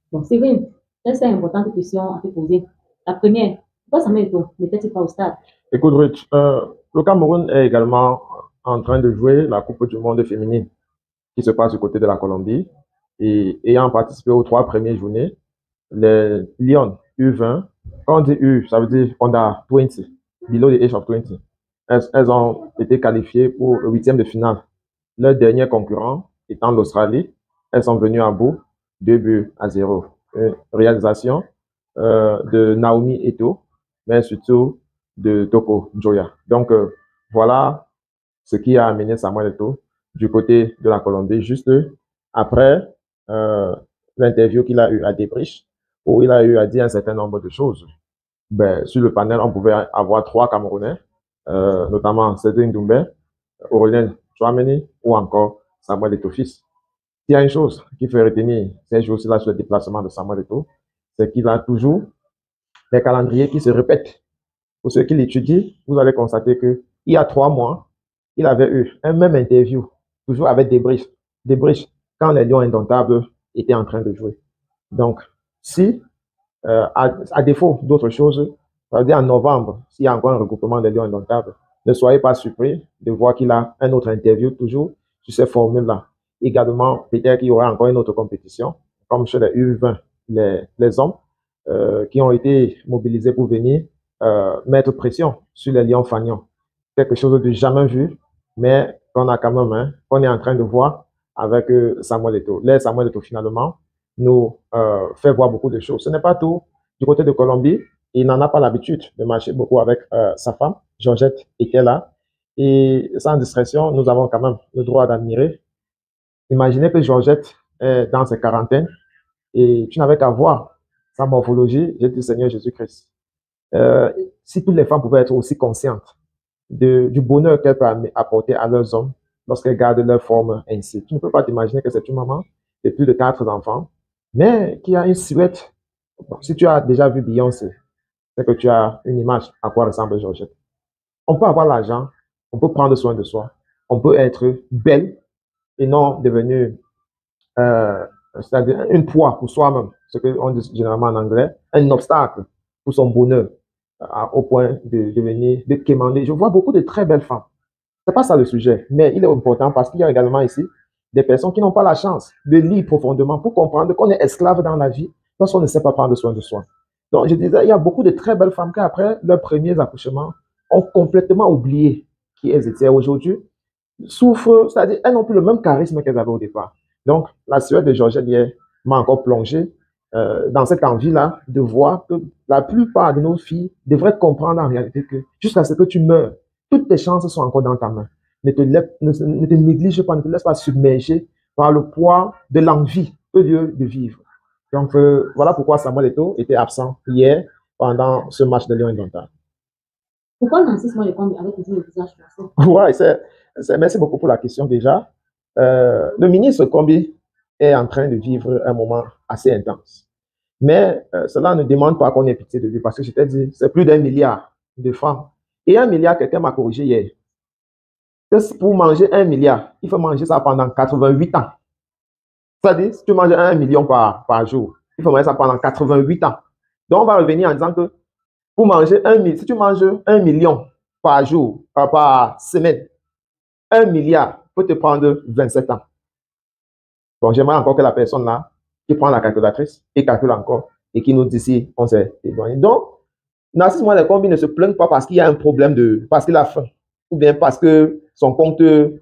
Donc, Séverine, j'ai cinq importantes questions à te poser. La première, pourquoi Samuel Eto'o n'était-il pas au stade? Écoute, Rich, le Cameroun est également en train de jouer la Coupe du Monde féminine qui se passe du côté de la Colombie. Et ayant participé aux trois premières journées, les Lions U20, quand on dit U, ça veut dire under 20, below the age of 20. Elles ont été qualifiées pour le huitième de finale. Leur dernier concurrent étant l'Australie, elles sont venues à bout, 2 buts à 0. Une réalisation de Naomi Eto'o, mais surtout de Toko Joya. Donc, voilà ce qui a amené Samuel Eto'o du côté de la Colombie, juste après euh, l'interview qu'il a eu à Debrich, où il a eu à dire un certain nombre de choses. Ben, sur le panel, on pouvait avoir trois Camerounais, notamment Cédric Doumbé, Aurélien Chouameni ou encore Samuel Eto'o fils. Il y a une chose qu'il faut retenir ces jours-ci-là sur le déplacement de Samuel Eto'o, c'est qu'il a toujours des calendriers qui se répètent. Pour ceux qui l'étudient, vous allez constater que il y a 3 mois, il avait eu un même interview, toujours avec des briches, quand les Lions Indomptables étaient en train de jouer. Donc, si, à défaut d'autre chose, ça veut dire en novembre, s'il y a encore un regroupement des Lions Indomptables, ne soyez pas surpris de voir qu'il a un autre interview toujours sur ces formules-là. Également, peut-être qu'il y aura encore une autre compétition, comme chez les U20, les hommes, qui ont été mobilisés pour venir mettre pression sur les Lions Fanion. Quelque chose de jamais vu, mais qu'on a quand même, hein, qu'on est en train de voir avec Samuel Eto'o. Là, Samuel Eto'o, finalement, nous fait voir beaucoup de choses. Ce n'est pas tout. Du côté de Colombie, il n'en a pas l'habitude de marcher beaucoup avec sa femme. Georgette était là. Et sans discrétion, nous avons quand même le droit d'admirer. Imaginez que Georgette est dans ses quarantaines et tu n'avais qu'à voir sa morphologie. J'ai dit, Seigneur Jésus-Christ, euh, si toutes les femmes pouvaient être aussi conscientes du bonheur qu'elles peuvent apporter à leurs hommes lorsqu'elles gardent leur forme ainsi. Tu ne peux pas t'imaginer que c'est une maman de plus de 4 enfants, mais qui a une silhouette. Bon, si tu as déjà vu Beyoncé, c'est que tu as une image à quoi ressemble Georgette. On peut avoir l'argent, on peut prendre soin de soi, on peut être belle et non devenir c'est-à-dire une proie pour soi-même, ce qu'on dit généralement en anglais, un obstacle pour son bonheur, au point de devenir, de quémander. Je vois beaucoup de très belles femmes. C'est pas ça le sujet, mais il est important parce qu'il y a également ici des personnes qui n'ont pas la chance de lire profondément pour comprendre qu'on est esclave dans la vie parce qu'on ne sait pas prendre soin de soi. Donc, je disais, il y a beaucoup de très belles femmes qui, après leurs premiers accouchements, ont complètement oublié qui elles étaient aujourd'hui, souffrent, c'est-à-dire elles n'ont plus le même charisme qu'elles avaient au départ. Donc, la sueur de Georgette hier m'a encore plongé dans cette envie-là de voir que la plupart de nos filles devraient comprendre en réalité que jusqu'à ce que tu meurs, toutes tes chances sont encore dans ta main. Ne te néglige pas, ne te laisse pas submerger par le poids de l'envie que Dieu de vivre. Donc, voilà pourquoi Samuel Eto'o était absent hier pendant ce match de Lyon Indomptable. Pourquoi Nancy Small avec toujours le visage cassé? Ouais, merci beaucoup pour la question déjà. Le ministre Combi est en train de vivre un moment assez intense. Mais cela ne demande pas qu'on ait pitié de lui parce que je t'ai dit, c'est plus d'1 milliard de francs. Et 1 milliard, quelqu'un m'a corrigé hier. Que pour manger 1 milliard, il faut manger ça pendant 88 ans. C'est-à-dire, si tu manges 1 million par jour, il faut manger ça pendant 88 ans. Donc, on va revenir en disant que pour manger 1 milliard, si tu manges 1 million par jour, par semaine, 1 milliard peut te prendre 27 ans. Bon, j'aimerais encore que la personne là, qui prend la calculatrice et calcule encore et qui nous dit si on s'est éloigné. Donc, Narcisse Moine-Combi ne se plaint pas parce qu'il y a un problème parce qu'il a faim ou bien parce que son compte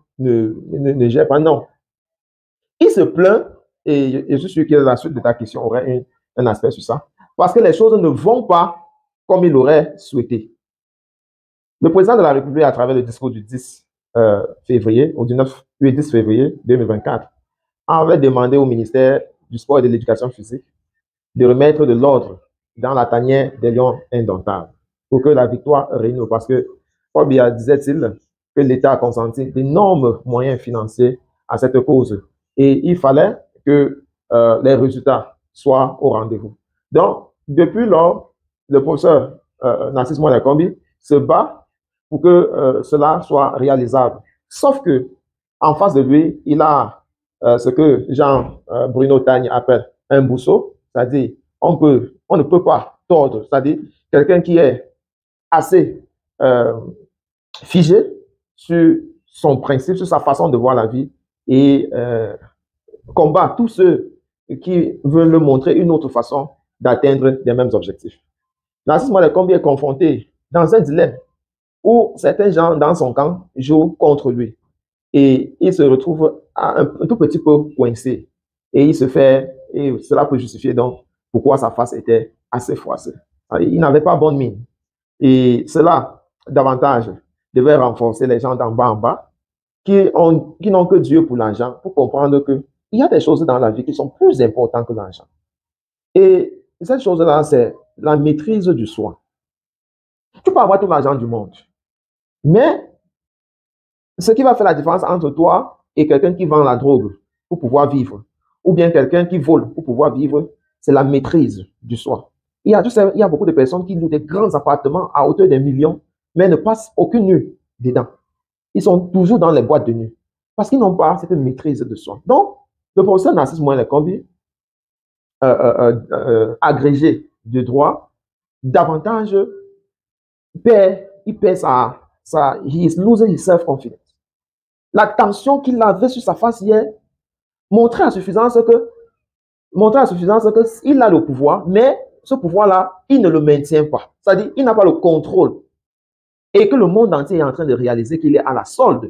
ne gère pas. Non. Il se plaint et je suis sûr que la suite de ta question aurait un aspect sur ça parce que les choses ne vont pas comme il aurait souhaité. Le président de la République, à travers le discours du 10 février, au 10 février 2024, avait demandé au ministère du Sport et de l'Éducation physique de remettre de l'ordre dans la tanière des Lions Indomptables pour que la victoire règne. Parce que, comme disait-il, que l'État a consenti d'énormes moyens financiers à cette cause. Et il fallait que les résultats soient au rendez-vous. Donc, depuis lors, le professeur Narcisse Moine-Combi se bat pour que cela soit réalisable. Sauf que, en face de lui, il a ce que Jean Bruno Tagne appelle un bousseau, C'est-à-dire, on ne peut pas tordre. C'est-à-dire, quelqu'un qui est assez figé sur son principe, sur sa façon de voir la vie et combat tous ceux qui veulent le montrer une autre façon d'atteindre les mêmes objectifs. Narcisse Malekombi est confronté dans un dilemme où certains gens dans son camp jouent contre lui et il se retrouve un tout petit peu coincé et il se fait, et cela peut justifier donc pourquoi sa face était assez froissée. Il n'avait pas bonne mine et cela davantage devait renforcer les gens d'en bas en bas qui n'ont que Dieu pour l'argent pour comprendre que il y a des choses dans la vie qui sont plus importantes que l'argent. Et cette chose-là, c'est la maîtrise du soi. Tu peux avoir tout l'argent du monde, mais ce qui va faire la différence entre toi et quelqu'un qui vend la drogue pour pouvoir vivre, ou bien quelqu'un qui vole pour pouvoir vivre, c'est la maîtrise du soi. Il y a beaucoup de personnes qui louent des grands appartements à hauteur des millions, mais ne passent aucune nuit dedans. Ils sont toujours dans les boîtes de nuit parce qu'ils n'ont pas cette maîtrise de soi. Donc, le professeur Narcisse Malekombi, agrégé de droit, davantage il perd he is losing his self-confidence. La tension qu'il avait sur sa face hier montrait à suffisance qu'il a le pouvoir, mais ce pouvoir-là, il ne le maintient pas. C'est-à-dire, il n'a pas le contrôle. Et que le monde entier est en train de réaliser qu'il est à la solde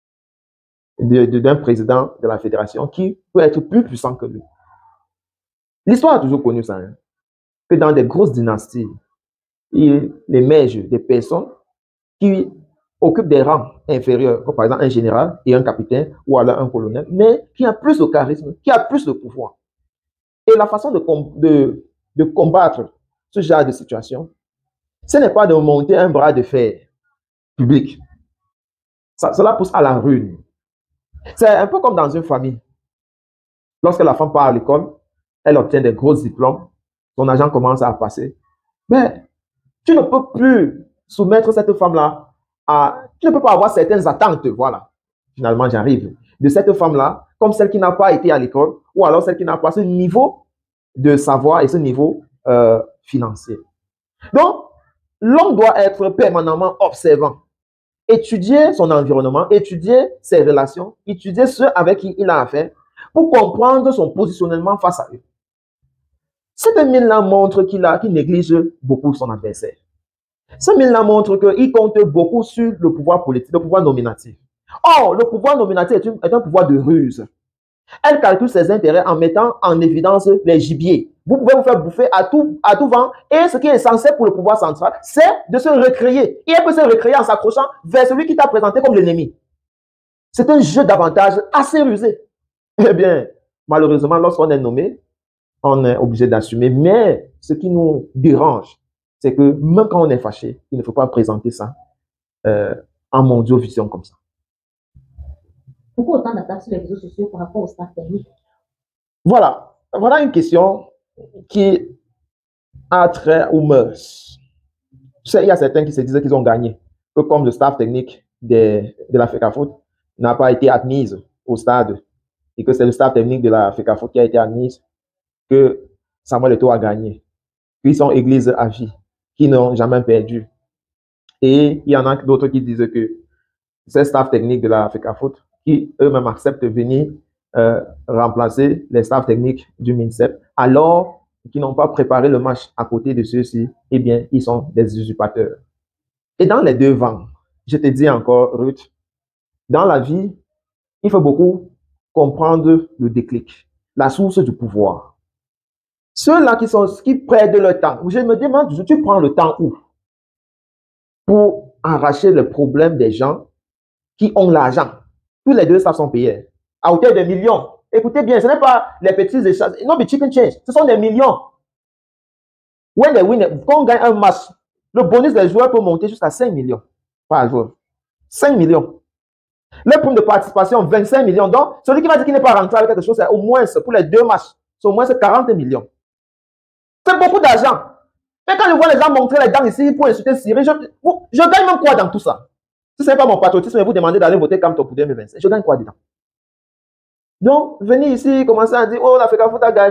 d'un président de la fédération qui peut être plus puissant que lui. L'histoire a toujours connu ça, hein, que dans des grosses dynasties, il émerge des personnes qui occupent des rangs inférieurs, comme par exemple un général et un capitaine, ou alors un colonel, mais qui a plus de charisme, qui a plus de pouvoir. Et la façon de combattre ce genre de situation, ce n'est pas de monter un bras de fer public. Cela pousse à la ruine. C'est un peu comme dans une famille. Lorsque la femme part à l'école, elle obtient des gros diplômes, son argent commence à passer. Mais tu ne peux plus soumettre cette femme-là à... Tu ne peux pas avoir certaines attentes, voilà. Finalement, j'arrive. De cette femme-là, comme celle qui n'a pas été à l'école, ou alors celle qui n'a pas ce niveau de savoir et ce niveau financier. Donc, l'homme doit être permanemment observant. Étudier son environnement, étudier ses relations, étudier ceux avec qui il a affaire pour comprendre son positionnement face à eux. Cette mine-là montre qu'il néglige beaucoup son adversaire. Cette mine-là montre qu'il compte beaucoup sur le pouvoir politique, le pouvoir nominatif. Or, le pouvoir nominatif est un pouvoir de ruse. Elle calcule ses intérêts en mettant en évidence les gibiers. Vous pouvez vous faire bouffer à tout vent. Et ce qui est essentiel pour le pouvoir central, c'est de se recréer. Et elle peut se recréer en s'accrochant vers celui qui t'a présenté comme l'ennemi. C'est un jeu d'avantage assez rusé. Eh bien, malheureusement, lorsqu'on est nommé, on est obligé d'assumer. Mais ce qui nous dérange, c'est que même quand on est fâché, il ne faut pas présenter ça en mondiovision comme ça. Pourquoi autant d'attaques sur les réseaux sociaux par rapport au staff technique? Voilà une question qui a trait aux mœurs. Il y a certains qui se disaient qu'ils ont gagné, que comme le staff technique de la FECAFOOT n'a pas été admise au stade et que c'est le staff technique de la FECAFOOT qui a été admise, que Samuel Eto'o a gagné. Puis ils sont églises à vie, qui n'ont jamais perdu. Et il y en a d'autres qui disent que c'est le staff technique de la FECAFOOT qui eux-mêmes acceptent de venir remplacer les staffs techniques du MINSEP, alors qu'ils n'ont pas préparé le match à côté de ceux-ci, eh bien, ils sont des usurpateurs. Et dans les deux vents, je te dis encore, Ruth, dans la vie, il faut beaucoup comprendre le déclic, la source du pouvoir. Ceux-là qui prennent leur temps, je me demande, tu prends le temps où? Pour arracher le problème des gens qui ont l'argent. Tous les deux, ça sont payés à hauteur de millions. Écoutez bien, ce n'est pas les petits échanges. Non, mais chicken change. Ce sont des millions. When they win, quand on gagne un match, le bonus des joueurs peut monter jusqu'à 5 millions par joueur. 5 millions. Le prime de participation, 25 millions. Donc, celui qui va dire qu'il n'est pas rentré avec quelque chose, c'est au moins, pour les deux matchs, c'est au moins 40 millions. C'est beaucoup d'argent. Mais quand je vois les gens montrer les dents ici pour insulter Syrie, je gagne même quoi dans tout ça? Si ce n'est pas mon patriotisme et vous demandez d'aller voter Kamto pour 2025, je gagne quoi dedans? Donc, venir ici, commencer à dire, oh, la FECAFOOT a gagné,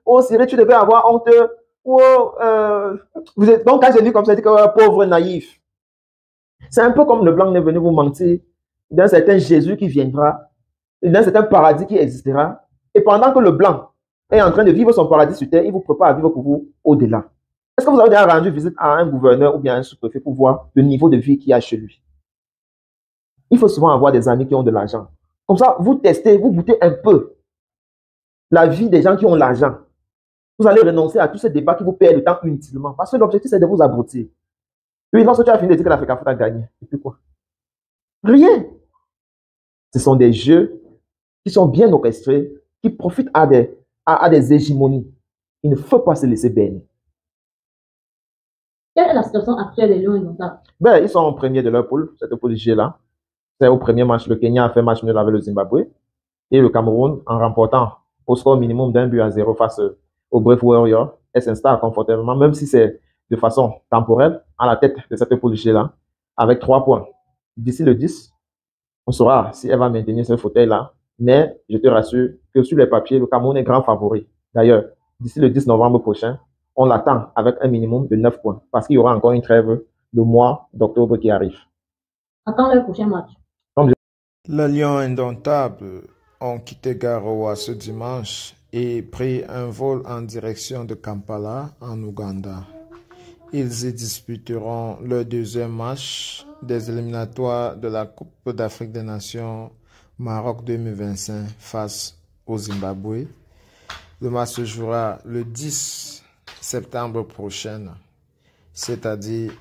oh Cyril, tu devais avoir honte, oh, vous êtes... Donc quand j'ai lu comme ça, je dis que pauvre naïf. C'est un peu comme le blanc est venu vous mentir d'un certain Jésus qui viendra, d'un certain paradis qui existera, et pendant que le blanc est en train de vivre son paradis sur terre, il vous prépare à vivre pour vous au-delà. Est-ce que vous avez déjà rendu visite à un gouverneur ou bien à un sous-préfet pour voir le niveau de vie qu'il y a chez lui? Il faut souvent avoir des amis qui ont de l'argent. Comme ça, vous testez, vous goûtez un peu la vie des gens qui ont l'argent. Vous allez renoncer à tous ces débats qui vous perdent le temps inutilement. Parce que l'objectif, c'est de vous abrutir. Oui, lorsque tu as fini de dire que la FECAFOOT a gagné, et puis quoi? Rien. Ce sont des jeux qui sont bien orchestrés, qui profitent à des hégémonies. Il ne faut pas se laisser berner. Quelle est la situation actuelle des Lions indomptables? Ben, ils sont en premier de leur poule, cette poule G-là. C'est au premier match, le Kenya a fait match nul avec le Zimbabwe. Et le Cameroun, en remportant au score minimum d'1-0 face au Brave Warriors, elle s'installe confortablement, même si c'est de façon temporelle, à la tête de cette poule G-là, avec 3 points. D'ici le 10, on saura si elle va maintenir ce fauteuil-là. Mais je te rassure que sur les papiers, le Cameroun est grand favori. D'ailleurs, d'ici le 10 novembre prochain, on l'attend avec un minimum de 9 points, parce qu'il y aura encore une trêve le mois d'octobre qui arrive. Attends le prochain match. Les Lions indomptables ont quitté Garoua ce dimanche et pris un vol en direction de Kampala, en Ouganda. Ils y disputeront le deuxième match des éliminatoires de la Coupe d'Afrique des Nations Maroc 2025 face au Zimbabwe. Le match se jouera le 10 septembre prochain, c'est-à-dire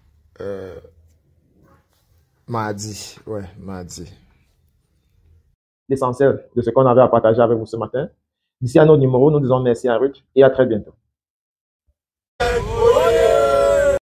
mardi. Ouais, mardi. L'essentiel de ce qu'on avait à partager avec vous ce matin. D'ici à notre numéro, nous disons merci à Ruth et à très bientôt.